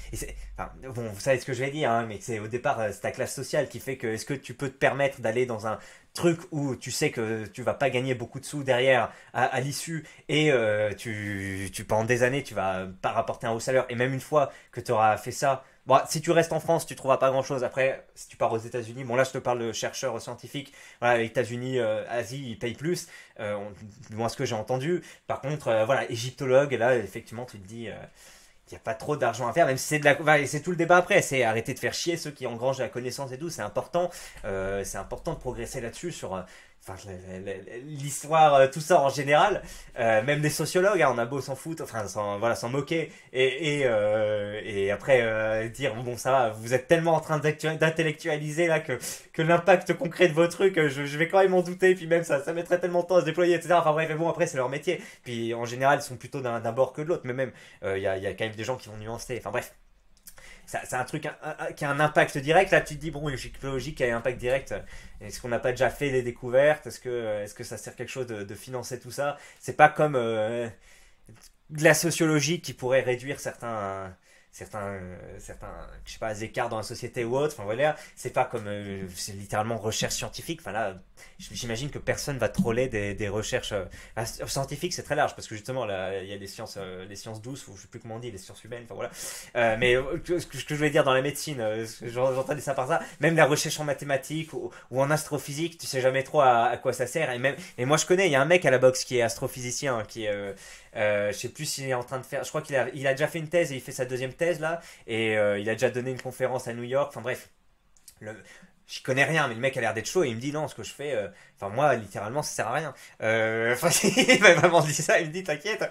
et c'est, enfin, bon, vous savez ce que je vais dire, hein, mais c'est au départ, euh, c'est ta classe sociale qui fait que est-ce que tu peux te permettre d'aller dans un truc où tu sais que tu vas pas gagner beaucoup de sous derrière à, à l'issue et euh, tu, tu pendant des années tu vas pas rapporter un haut salaire et même une fois que tu auras fait ça, bon, si tu restes en France tu trouveras pas grand chose. Après si tu pars aux États-Unis, bon là je te parle de chercheurs scientifiques, voilà, les États-Unis, euh, Asie ils payent plus, euh, on- moi ce que j'ai entendu. Par contre euh, voilà, égyptologue, et là effectivement tu te dis euh, il n'y a pas trop d'argent à faire, même si c'est de la, enfin, c'est tout le débat après, c'est arrêter de faire chier ceux qui engrangent la connaissance et tout, c'est important, euh, c'est important de progresser là-dessus sur, euh, enfin, l'histoire, euh, tout ça en général, euh, même les sociologues, hein, on a beau s'en foutre, enfin, s'en, voilà, s'en moquer, et, et, euh, et après euh, dire, bon, ça va, vous êtes tellement en train d'intellectualiser là que, que l'impact concret de vos trucs, je, je vais quand même en douter, puis même ça, ça mettrait tellement de temps à se déployer, et cetera. Enfin bref, mais bon, après, c'est leur métier, puis en général, ils sont plutôt d'un d'un bord que de l'autre, mais même, il euh, y, a, y a quand même des gens qui vont nuancer, enfin bref. C'est un truc un, un, qui a un impact direct. Là, tu te dis, bon, l'écologie qui a un impact direct, est-ce qu'on n'a pas déjà fait des découvertes? Est-ce que, est-ce que ça sert quelque chose de, de financer tout ça? C'est pas comme euh, de la sociologie qui pourrait réduire certains, certains, euh, certains, je sais pas, écarts dans la société ou autre. Enfin voilà, c'est pas comme, euh, c'est littéralement recherche scientifique. Enfin là, j'imagine que personne va troller des, des recherches euh, enfin, scientifiques, c'est très large parce que justement là, il y a des sciences, euh, les sciences douces ou je sais plus comment on dit, les sciences humaines. Enfin voilà. Euh, mais euh, ce que, ce que je voulais dire dans la médecine, euh, j'entendais ça par ça. Même la recherche en mathématiques ou, ou en astrophysique, tu sais jamais trop à, à quoi ça sert. Et même, et moi je connais, il y a un mec à la boxe qui est astrophysicien, qui est euh, euh, je sais plus s'il est en train de faire. Je crois qu'il a, il a déjà fait une thèse et il fait sa deuxième thèse là. Et euh, il a déjà donné une conférence à New York. Enfin bref, le, j'y connais rien, mais le mec a l'air d'être chaud et il me dit non, ce que je fais, euh, enfin moi littéralement ça sert à rien. Euh, Enfin, il m'a vraiment dit ça, il me dit t'inquiète.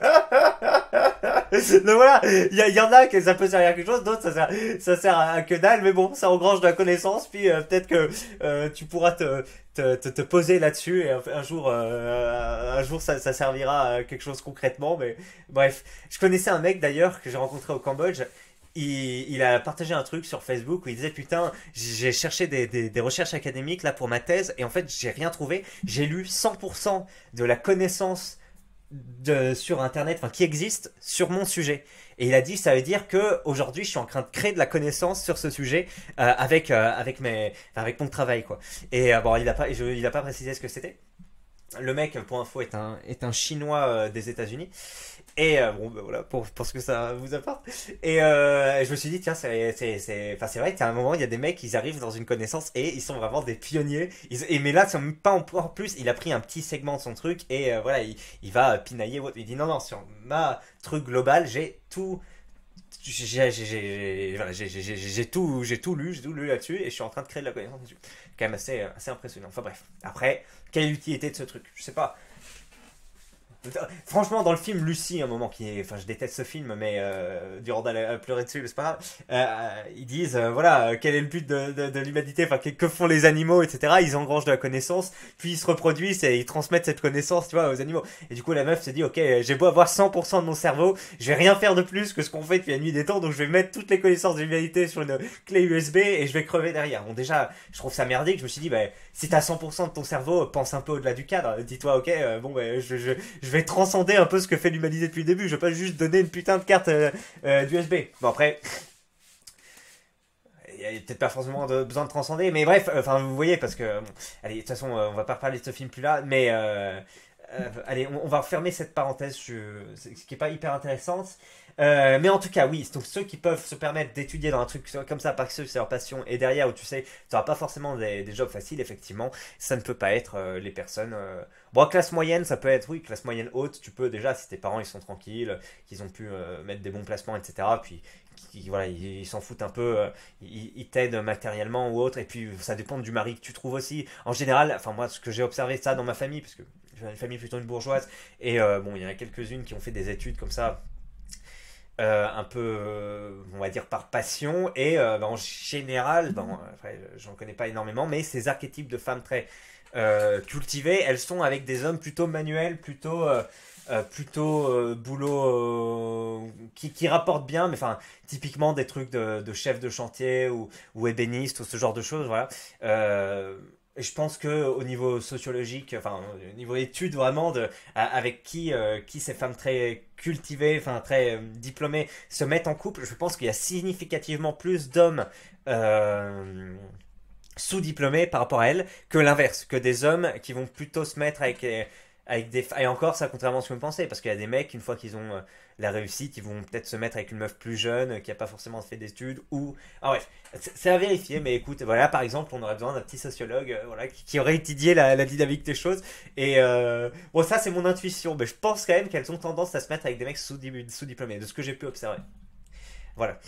Donc voilà, il y, y, en a que ça peut servir à quelque chose, d'autres ça sert, ça sert à, à que dalle, mais bon, ça engrange de la connaissance, puis euh, peut-être que euh, tu pourras te, te, te, te poser là-dessus et un, un jour, euh, un jour ça, ça servira à quelque chose concrètement, mais bref. Je connaissais un mec d'ailleurs que j'ai rencontré au Cambodge. Il, il, a partagé un truc sur Facebook où il disait putain j'ai cherché des, des, des recherches académiques là pour ma thèse et en fait j'ai rien trouvé, j'ai lu cent pour cent de la connaissance de, sur internet, enfin qui existe sur mon sujet. Et il a dit ça veut dire que aujourd'hui je suis en train de créer de la connaissance sur ce sujet euh, avec euh, avec mes enfin, avec mon travail quoi. Et euh, bon il a pas je, il a pas précisé ce que c'était. Le mec pour info est un est un chinois euh, des États-Unis. Et euh, bon, ben voilà, pour, pour ce que ça vous apporte. Et euh, je me suis dit, tiens, c'est, c'est, c'est, enfin, c'est vrai qu'à un moment, il y a des mecs, ils arrivent dans une connaissance et ils sont vraiment des pionniers. Ils, et mais là, c'est même pas en plus, il a pris un petit segment de son truc et euh, voilà, il, il va pinailler. Il dit, non, non, sur ma truc global, j'ai tout. J'ai, j'ai, j'ai, voilà, j'ai, j'ai, j'ai, j'ai tout, j'ai tout lu, j'ai tout lu là-dessus et je suis en train de créer de la connaissance dessus. C'est quand même assez, assez impressionnant. Enfin bref. Après, quelle est l'utilité de ce truc? Je sais pas. Franchement, dans le film Lucie, un moment qui est, enfin, je déteste ce film, mais euh, Durandal a pleuré dessus, c'est pas grave. Euh, ils disent, euh, voilà, euh, quel est le but de, de, de l'humanité, enfin, que, que font les animaux, et cetera. Ils engrangent de la connaissance, puis ils se reproduisent et ils transmettent cette connaissance, tu vois, aux animaux. Et du coup, la meuf se dit, ok, j'ai beau avoir cent pour cent de mon cerveau, je vais rien faire de plus que ce qu'on fait depuis la nuit des temps, donc je vais mettre toutes les connaissances de l'humanité sur une clé U S B et je vais crever derrière. Bon, déjà, je trouve ça merdique. Je me suis dit, bah, si t'as cent pour cent de ton cerveau, pense un peu au-delà du cadre. Dis-toi, ok, euh, bon, bah, je, je, je vais transcender un peu ce que fait l'humanité depuis le début. Je vais pas juste donner une putain de carte euh, euh, d'U S B. Bon, après, il y a peut-être pas forcément de, besoin de transcender, mais bref, enfin, euh, vous voyez, parce que, bon, allez, de toute façon, euh, on va pas reparler de ce film plus là, mais, euh, euh, allez, on, on va fermer cette parenthèse, je, ce qui est pas hyper intéressante. Euh, mais en tout cas, oui, donc ceux qui peuvent se permettre d'étudier dans un truc comme ça parce que c'est leur passion et derrière où tu sais, tu n'auras pas forcément des, des jobs faciles, effectivement, ça ne peut pas être euh, les personnes. Euh... Bon, classe moyenne, ça peut être, oui, classe moyenne haute, tu peux déjà, si tes parents ils sont tranquilles, qu'ils ont pu euh, mettre des bons placements, et cetera. Puis qui, voilà, ils ils s'en foutent un peu, euh, ils ils t'aident matériellement ou autre, et puis ça dépend du mari que tu trouves aussi. En général, enfin, moi, ce que j'ai observé ça dans ma famille, parce que j'ai une famille plutôt une bourgeoise, et euh, bon, il y en a quelques-unes qui ont fait des études comme ça euh, un peu, euh, on va dire, par passion. Et euh, bah, en général, bon, après, j'en connais pas énormément, mais ces archétypes de femmes très euh, cultivées, elles sont avec des hommes plutôt manuels, plutôt, euh, euh, plutôt euh, boulot euh, qui, qui rapportent bien, mais enfin, typiquement des trucs de, de chef de chantier ou, ou ébéniste ou ce genre de choses, voilà. Euh, je pense que au niveau sociologique, enfin au niveau études vraiment de avec qui euh, qui ces femmes très cultivées, enfin très euh, diplômées se mettent en couple, je pense qu'il y a significativement plus d'hommes euh, sous-diplômés par rapport à elles que l'inverse, que des hommes qui vont plutôt se mettre avec euh, avec des et encore ça contrairement à ce que vous pensez, parce qu'il y a des mecs une fois qu'ils ont euh, la réussite, ils vont peut-être se mettre avec une meuf plus jeune euh, qui a pas forcément fait d'études ou ah ouais, c'est c'est à vérifier, mais écoute, voilà, par exemple, on aurait besoin d'un petit sociologue euh, voilà, qui, qui aurait étudié la, la dynamique des choses. Et euh, bon, ça, c'est mon intuition, mais je pense quand même qu'elles ont tendance à se mettre avec des mecs sous-di- sous-diplômés, de ce que j'ai pu observer. Voilà.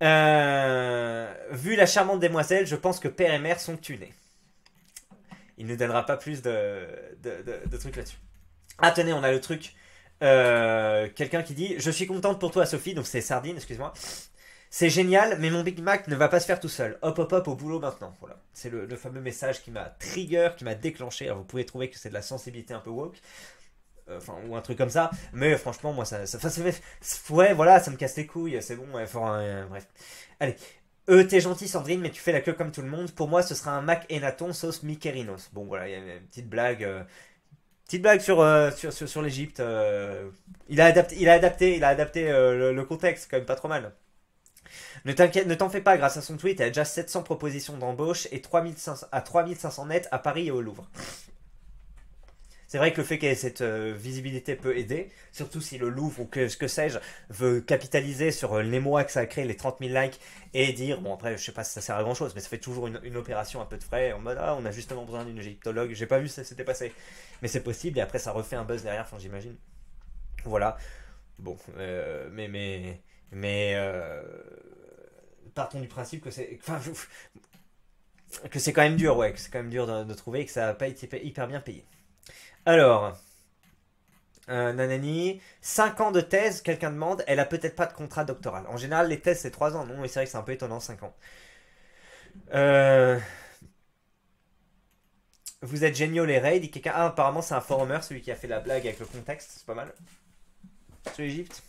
Euh, vu la charmante demoiselle, je pense que père et mère sont tunés. Il ne nous donnera pas plus de, de, de- de trucs là-dessus. Ah, tenez, on a le truc. Euh, quelqu'un qui dit: Je suis contente pour toi, Sophie, donc c'est Sardine, excuse-moi. C'est génial, mais mon Big Mac ne va pas se faire tout seul. Hop, hop, hop, au boulot maintenant. Voilà. C'est le, le fameux message qui m'a trigger, qui m'a déclenché. Alors vous pouvez trouver que c'est de la sensibilité un peu woke, euh, enfin, ou un truc comme ça. Mais franchement, moi, ça. ça, enfin, ça fait- ouais, voilà, ça me casse les couilles. C'est bon, ouais, enfin, euh, bref. Allez. Euh, t'es gentil, Sandrine, mais tu fais la queue comme tout le monde. Pour moi, ce sera un Mac Enaton sauce Mikerinos. Bon, voilà, il y a une petite blague. euh, Petite blague sur, euh, sur, sur, sur l'Egypte. euh, il a adapté, il a adapté, il a adapté euh, le, le contexte, quand même pas trop mal. Ne t'inquiète, ne t'en fais pas, grâce à son tweet, il a déjà sept cents propositions d'embauche et trois mille cinq cents, à trois mille cinq cents nets à Paris et au Louvre. C'est vrai que le fait qu'elle ait cette euh, visibilité peut aider, surtout si le Louvre ou que, ce que sais-je veut capitaliser sur euh, l'émoi que ça a créé, les trente mille likes, et dire, bon après je sais pas si ça sert à grand chose, mais ça fait toujours une, une opération un peu de frais, en mode ah on a justement besoin d'une égyptologue, j'ai pas vu si ça s'était passé, mais c'est possible, et après ça refait un buzz derrière, enfin j'imagine. Voilà, bon, euh, mais mais mais euh, partons du principe que c'est, enfin, que c'est quand même dur, ouais, que c'est quand même dur de, de trouver et que ça n'a pas été hyper bien payé. Alors, euh, nanani, cinq ans de thèse, quelqu'un demande, elle a peut-être pas de contrat doctoral. En général, les thèses c'est trois ans, non? Et c'est vrai que c'est un peu étonnant, cinq ans. Euh, vous êtes géniaux les raids, dit quelqu'un. Ah, apparemment c'est un forumer, celui qui a fait la blague avec le contexte, c'est pas mal. Sur l'Egypte.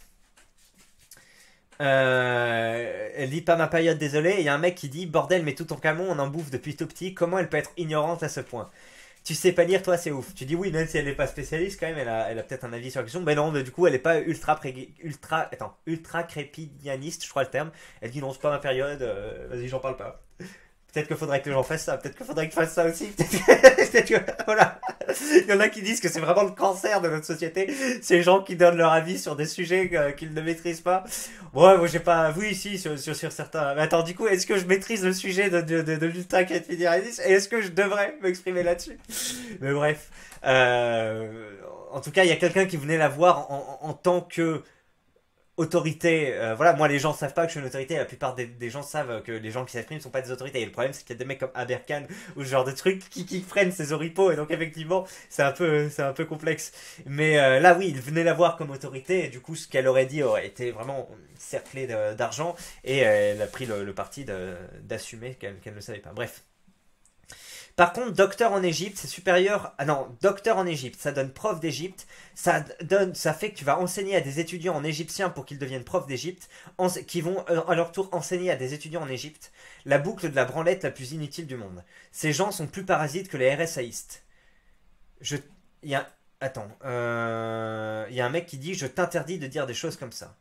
Euh, elle dit pas ma période, désolé. Il y a un mec qui dit bordel, mais tout ton camon, on en bouffe depuis tout petit. Comment elle peut être ignorante à ce point? Tu sais pas lire, toi, c'est ouf. Tu dis oui, même si elle n'est pas spécialiste, quand même, elle a, elle a peut-être un avis sur la question. Mais non, mais du coup, elle est pas ultra, pré- ultra, attends, ultra crépidianiste, je crois le terme. Elle dit non, c'est pas ma période. euh, Vas-y, j'en parle pas. Peut-être qu'il faudrait que j'en fasse ça. Peut-être qu'il faudrait que je fasse ça aussi. Peut-être que, peut-être que- voilà. Il y en a qui disent que c'est vraiment le cancer de notre société. Ces gens qui donnent leur avis sur des sujets euh, qu'ils ne maîtrisent pas. Ouais, moi j'ai pas. Oui, si, sur, sur, sur certains. Mais attends, du coup, est-ce que je maîtrise le sujet de, de, de, de l'ultra crépidianiste et est-ce que je devrais m'exprimer là-dessus? Mais bref. Euh, en tout cas, il y a quelqu'un qui venait la voir en, en, en tant que autorité. Euh, voilà, moi les gens savent pas que je suis une autorité. La plupart des, des gens savent que les gens qui s'expriment ne sont pas des autorités. Et le problème, c'est qu'il y a des mecs comme Aberkan ou ce genre de trucs qui, qui prennent ces oripeaux. Et donc effectivement, c'est un peu, c'est un peu complexe. Mais euh, là, oui, il venait la voir comme autorité. Et du coup, ce qu'elle aurait dit aurait été vraiment cerclé de- d'argent. Et euh, elle a pris le, le parti de- d'assumer qu'elle qu'elle ne savait pas. Bref. Par contre, docteur en Égypte, c'est supérieur. Ah non, docteur en Égypte, ça donne prof d'Égypte. Ça donne, ça fait que tu vas enseigner à des étudiants en égyptien pour qu'ils deviennent profs d'Égypte, en- qui vont euh, à leur tour enseigner à des étudiants en Égypte. La boucle de la branlette la plus inutile du monde. Ces gens sont plus parasites que les RSAistes. Je, il y a, attends, euh, il y a un mec qui dit je t'interdis de dire des choses comme ça.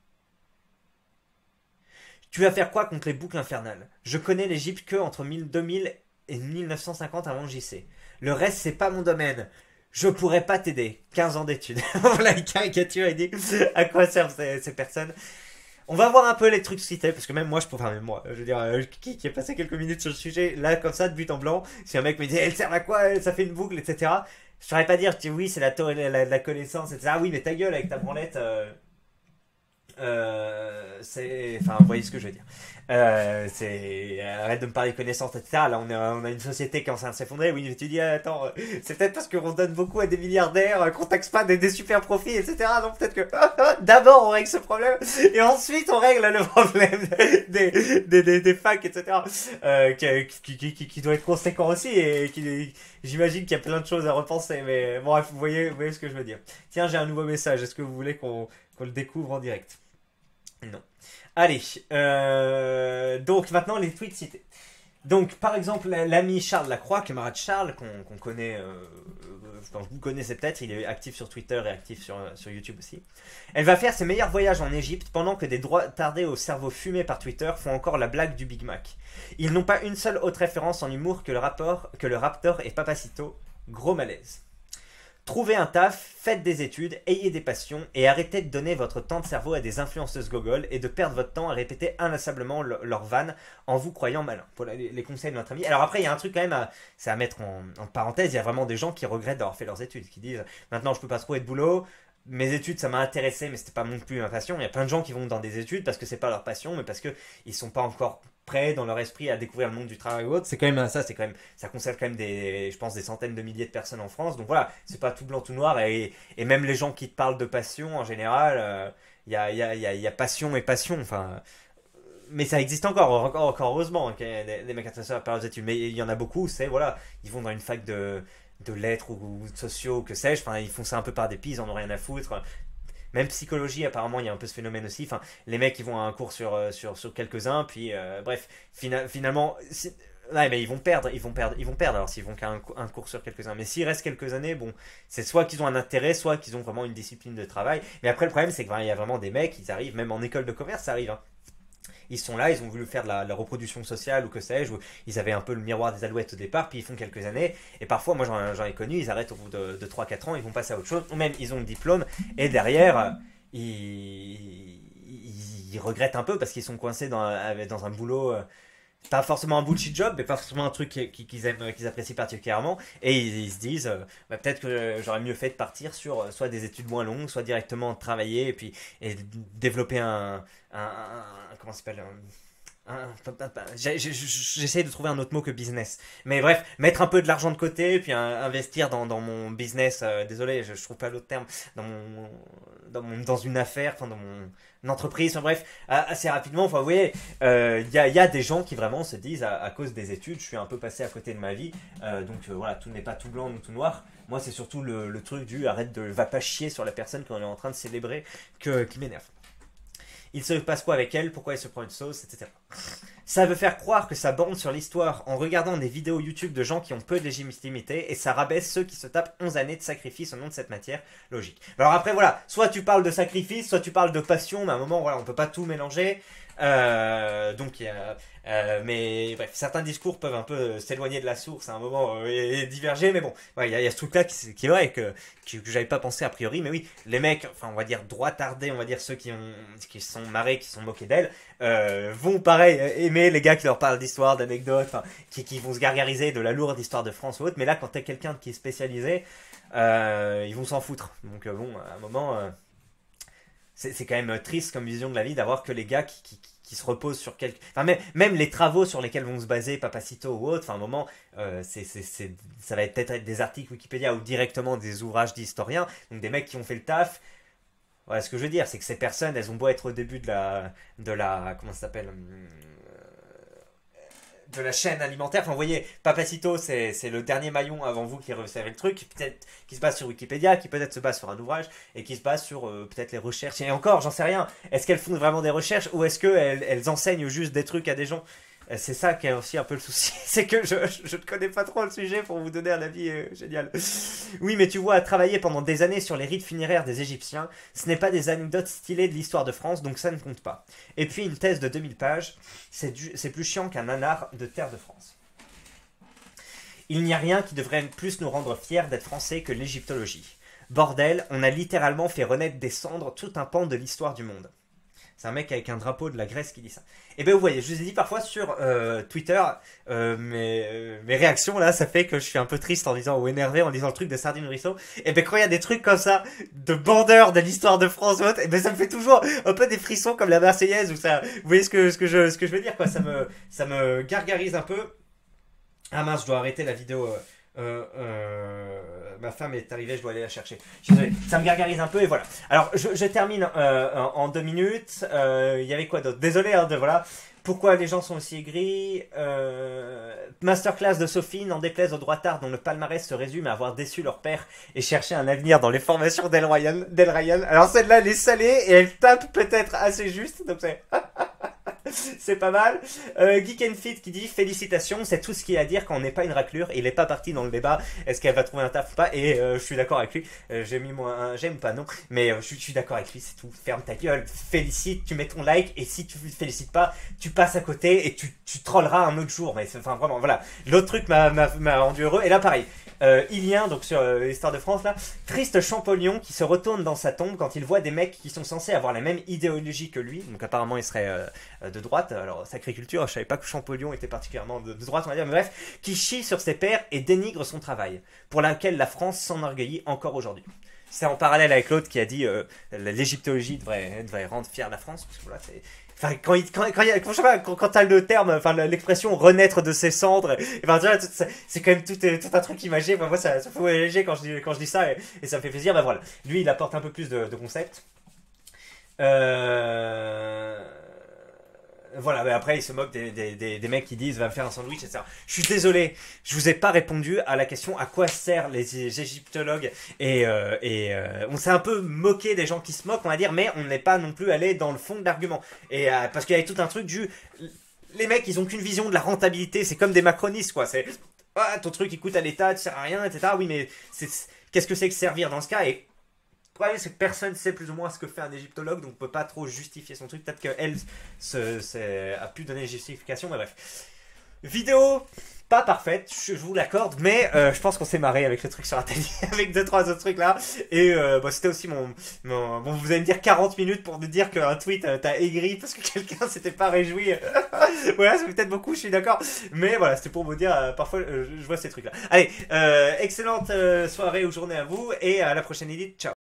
Tu vas faire quoi contre les boucles infernales? Je connais l'Égypte que entre deux mille et mille neuf cent cinquante avant que j'y sais. Le reste, c'est pas mon domaine. Je pourrais pas t'aider. quinze ans d'études. Voilà une caricature et dit à quoi servent ces, ces personnes. On va voir un peu les trucs cités, parce que même moi, je pourrais, enfin, même moi, je veux dire, euh, qui, qui a passé quelques minutes sur le sujet, là, comme ça, de but en blanc, si un mec me dit, elle sert à quoi, ça fait une boucle, et cetera. Je saurais pas dire, tu, oui, c'est la, la, la, la connaissance, et cetera. Ah oui, mais ta gueule avec ta branlette, euh, euh, c'est, enfin, vous voyez ce que je veux dire. Euh, c'est, arrête de me parler de connaissances, et cetera. Là, on a, on a une société qui est en train de s'effondrer. Oui, mais tu dis, ah, attends, euh, c'est peut-être parce qu'on donne beaucoup à des milliardaires, euh, qu'on taxe pas des, des super profits, et cetera. Donc peut-être que d'abord on règle ce problème, et ensuite on règle le problème des, des, des, des facs, et cetera. Euh, qui, qui, qui, qui doit être conséquent aussi, et qui, j'imagine qu'il y a plein de choses à repenser. Mais bon, bref, vous voyez, vous voyez ce que je veux dire. Tiens, j'ai un nouveau message. Est-ce que vous voulez qu'on qu'on le découvre en direct? Non. Allez, euh, donc maintenant les tweets cités. Donc, par exemple, l'ami Charles Lacroix, camarade Charles, qu'on qu'on connaît, euh, enfin, vous connaissez peut-être, il est actif sur Twitter et actif sur, sur YouTube aussi. Elle va faire ses meilleurs voyages en Égypte pendant que des droits tardés au cerveau fumé par Twitter font encore la blague du Big Mac. Ils n'ont pas une seule autre référence en humour que le, rapport, que le Raptor et Papacito. Gros malaise. Trouvez un taf, faites des études, ayez des passions et arrêtez de donner votre temps de cerveau à des influenceuses gogol et de perdre votre temps à répéter inlassablement le, leur vanne en vous croyant malin. Voilà les, les conseils de notre ami. Alors après, il y a un truc quand même à, c'est à mettre en, en parenthèse, il y a vraiment des gens qui regrettent d'avoir fait leurs études, qui disent maintenant je peux pas trouver de boulot, mes études ça m'a intéressé mais c'était pas non plus ma passion. Il y a plein de gens qui vont dans des études parce que c'est pas leur passion mais parce que ils sont pas encore prêts dans leur esprit à découvrir le monde du travail ou autre. C'est quand même ça, c'est quand même ça concerne quand même des, je pense, des centaines de milliers de personnes en France. Donc voilà, c'est pas tout blanc tout noir et, et même les gens qui te parlent de passion en général, il euh, y, a, y, a, y a passion et passion. Enfin, mais ça existe encore, encore, encore heureusement, qu'il y a des, des mecs intéressés à faire leurs études. Mais il y en a beaucoup, c'est voilà, ils vont dans une fac de de lettres ou, ou de sociaux, que sais-je. Enfin, ils font ça un peu par dépit, ils en ont rien à foutre. Même psychologie, apparemment, il y a un peu ce phénomène aussi. Enfin, les mecs, ils vont à un cours sur, euh, sur, sur quelques-uns, puis euh, bref, fina- finalement, si- ouais, mais ils vont perdre, ils vont perdre, ils vont perdre. Alors s'ils vont qu'à un, un cours sur quelques-uns, mais s'il reste quelques années, bon, c'est soit qu'ils ont un intérêt, soit qu'ils ont vraiment une discipline de travail. Mais après, le problème, c'est qu'il y a vraiment des mecs, ils arrivent, même en école de commerce, ça arrive. Hein. Ils sont là, ils ont voulu faire de la, la reproduction sociale ou que sais-je, ou ils avaient un peu le miroir des alouettes au départ, puis ils font quelques années, et parfois, moi j'en ai connu, ils arrêtent au bout de, de trois quatre ans, ils vont passer à autre chose, ou même ils ont le diplôme, et derrière, ils, ils, ils regrettent un peu parce qu'ils sont coincés dans, dans un boulot, euh, pas forcément un bullshit job, mais pas forcément un truc qu'ils qu'ils aiment, qu'ils apprécient particulièrement, et ils, ils se disent, euh, bah, peut-être que j'aurais mieux fait de partir sur euh, soit des études moins longues, soit directement travailler, et puis et développer un, un, un- comment ça s'appelle, un- un- j'ai- j'ai- j'essaie de trouver un autre mot que business. Mais bref, mettre un peu de l'argent de côté, puis un- investir dans, dans mon business, euh, désolé, je, je trouve pas l'autre terme, dans mon, dans mon, dans une affaire, enfin dans mon une entreprise, enfin bref, a- assez rapidement, enfin vous voyez, euh, il y, a, il y a des gens qui vraiment se disent, à, à cause des études, je suis un peu passé à côté de ma vie, euh, donc euh, voilà, tout n'est pas tout blanc ni tout noir. Moi, c'est surtout le, le truc du arrête de va pas chier sur la personne qu'on est en train de célébrer que, qui m'énerve. Il se passe quoi avec elle, pourquoi elle se prend une sauce, et cetera. Ça veut faire croire que ça borne sur l'histoire en regardant des vidéos YouTube de gens qui ont peu de légitimité et ça rabaisse ceux qui se tapent onze années de sacrifice au nom de cette matière logique. Alors après voilà, soit tu parles de sacrifice, soit tu parles de passion, mais à un moment voilà, on peut pas tout mélanger. Euh, donc, euh, euh, mais bref, certains discours peuvent un peu s'éloigner de la source à un moment euh, et, et diverger, mais bon, il ouais, y, a, y a ce truc-là qui, qui est vrai que, que, que j'avais pas pensé a priori, mais oui, les mecs, enfin on va dire droit tardé, on va dire ceux qui ont, qui sont marrés, qui sont moqués d'elle, euh, vont pareil aimer les gars qui leur parlent d'histoire, d'anecdotes, enfin, qui, qui vont se gargariser de la lourde histoire de France ou autre, mais là quand t'es quelqu'un qui est spécialisé, euh, ils vont s'en foutre. Donc euh, bon, à un moment. Euh, c'est c'est quand même triste comme vision de la vie d'avoir que les gars qui, qui, qui se reposent sur quelques... Enfin, même, même les travaux sur lesquels vont se baser Papacito ou autre, enfin, à un moment, euh, c'est, c'est, c'est, ça va peut-être être des articles Wikipédia ou directement des ouvrages d'historiens, donc des mecs qui ont fait le taf. Voilà, ce que je veux dire, c'est que ces personnes, elles ont beau être au début de la... De la comment ça s'appelle de la chaîne alimentaire. Enfin, vous voyez, Papacito, c'est, c'est le dernier maillon avant vous qui recevez le truc, qui, peut-être, qui se base sur Wikipédia, qui peut-être se base sur un ouvrage, et qui se base sur euh, peut-être les recherches. Et encore, j'en sais rien. Est-ce qu'elles font vraiment des recherches, ou est-ce qu'elles elles enseignent juste des trucs à des gens? C'est ça qui est aussi un peu le souci, c'est que je, je ne connais pas trop le sujet pour vous donner un avis euh, génial. Oui, mais tu vois, travailler pendant des années sur les rites funéraires des Égyptiens, ce n'est pas des anecdotes stylées de l'histoire de France, donc ça ne compte pas. Et puis une thèse de deux mille pages, c'est, du, c'est plus chiant qu'un nanar de Terre de France. Il n'y a rien qui devrait plus nous rendre fiers d'être français que l'égyptologie. Bordel, on a littéralement fait renaître des cendres tout un pan de l'histoire du monde. C'est un mec avec un drapeau de la Grèce qui dit ça. Et bien vous voyez, je vous ai dit parfois sur euh, Twitter, euh, mes, euh, mes réactions là, ça fait que je suis un peu triste en disant, ou énervé en disant le truc de Sardine Ruisseau. Et bien quand il y a des trucs comme ça, de bandeurs de l'histoire de France ou autre, et ben ça me fait toujours un peu des frissons comme la Marseillaise, ou ça, vous voyez ce que, ce que, je, ce que je veux dire quoi, ça me, ça me gargarise un peu. Ah mince, je dois arrêter la vidéo... Euh... Euh, euh, ma femme est arrivée, je dois aller la chercher. Je suis désolé, ça me gargarise un peu et voilà. Alors, je, je termine euh, en, en deux minutes. Il euh, y avait quoi d'autre? Désolé, hein, de voilà. Pourquoi les gens sont aussi aigris euh, Masterclass de Sophie, n'en déplaise aux droitards dont le palmarès se résume à avoir déçu leur père et chercher un avenir dans les formations d'El Ryan. d'El Ryan. Alors celle-là, elle est salée et elle tape peut-être assez juste. Donc c'est... C'est pas mal. Euh, Geek and Fit qui dit félicitations, c'est tout ce qu'il y a à dire quand on n'est pas une raclure. Il est pas parti dans le débat. Est-ce qu'elle va trouver un taf ou pas? Et euh, je suis d'accord avec lui. Euh, j'ai mis moi un j'aime pas non, mais euh, je, je suis d'accord avec lui. C'est tout. Ferme ta gueule. Félicite. Tu mets ton like et si tu félicites pas, tu passes à côté et tu tu trolleras un autre jour. Mais enfin vraiment voilà. L'autre truc m'a m'a m'a rendu heureux. Et là pareil. Euh, Ilien, donc sur euh, l'histoire de France là, triste Champollion qui se retourne dans sa tombe quand il voit des mecs qui sont censés avoir la même idéologie que lui, donc apparemment il serait euh, de droite, alors sacrée culture, je savais pas que Champollion était particulièrement de, de droite on va dire, mais bref, qui chie sur ses pairs et dénigre son travail, pour laquelle la France s'enorgueillit encore aujourd'hui. C'est en parallèle avec l'autre qui a dit euh, l'égyptologie devrait, devrait rendre fière la France, parce que voilà, c'est... Enfin, quand il, quand, quand, quand, je sais pas, quand, quand t'as le terme, enfin, l'expression renaître de ses cendres, et ben, déjà, c'est quand même tout, tout un truc imagé. Moi, ça, ça fait léger quand je dis, quand je dis ça, et, et ça me fait plaisir. Ben voilà. Lui, il apporte un peu plus de, de concepts. Euh... Voilà, mais après il se moque des, des, des, des mecs qui disent va me faire un sandwich, et cetera. Je suis désolé, je vous ai pas répondu à la question à quoi servent les égyptologues et, euh, et euh, on s'est un peu moqué des gens qui se moquent, on va dire, mais on n'est pas non plus allé dans le fond de l'argument. Et euh, parce qu'il y avait tout un truc du les mecs ils ont qu'une vision de la rentabilité, c'est comme des macronistes quoi, c'est ah, ton truc il coûte à l'État, tu sers à rien, et cetera. Oui mais qu'est-ce que c'est que servir dans ce cas? Et le problème, c'est que personne ne sait plus ou moins ce que fait un égyptologue, donc on peut pas trop justifier son truc. Peut-être qu'elle se, se, a pu donner une justification, mais bref. Vidéo pas parfaite, je, je vous l'accorde, mais euh, je pense qu'on s'est marré avec le truc sur Atali, avec deux trois autres trucs là. Et euh, bah, c'était aussi mon, mon... Bon, vous allez me dire quarante minutes pour me dire qu'un tweet euh, t'a aigri parce que quelqu'un s'était pas réjoui. Voilà, c'est peut-être beaucoup, je suis d'accord. Mais voilà, c'était pour vous dire, euh, parfois euh, je vois ces trucs là. Allez, euh, excellente euh, soirée ou journée à vous, et à la prochaine édite, ciao.